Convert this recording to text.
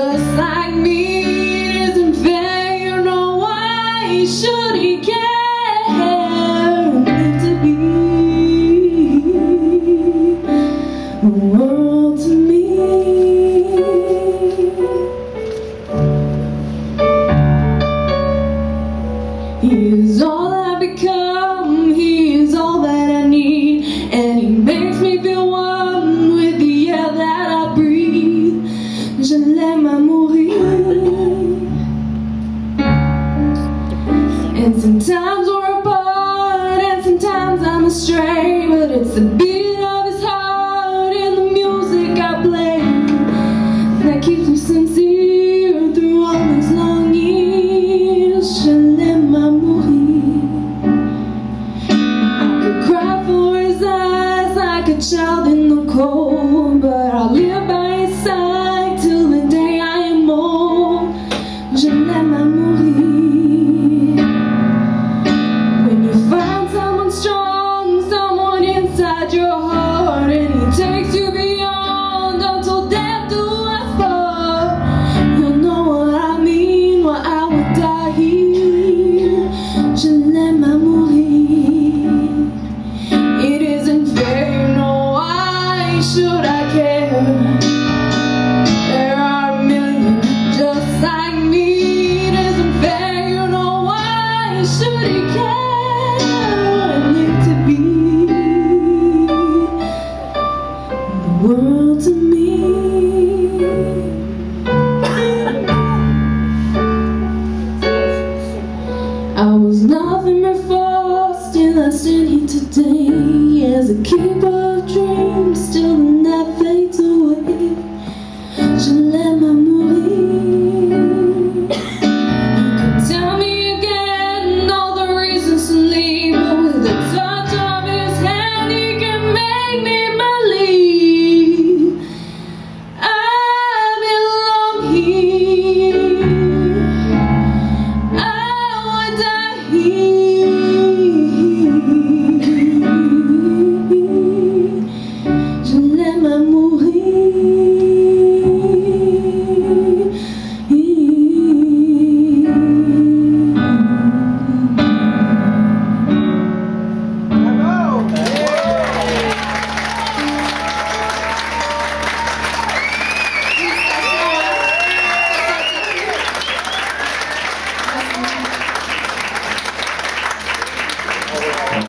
just like me. It isn't fair, you know why should he care? Meant to be the world to me. He is all I've become, he is all that I need, and he makes me feel one with the air that I breathe. Je l'aime à mourir. And sometimes we're apart, and sometimes I'm astray, but it's the beat of his heart and the music I play that keeps me sincere through all these long years. Je l'aime à mourir. I could cry for his eyes like a child in the cold, but I'll live by his side till the day I am old. Je l'aime à mourir. When you find someone strong, someone inside your heart, and he takes you beyond until death do us part, you'll know what I mean, why I would die here. Je l'aime à mourir. It isn't fair, you know why should I care?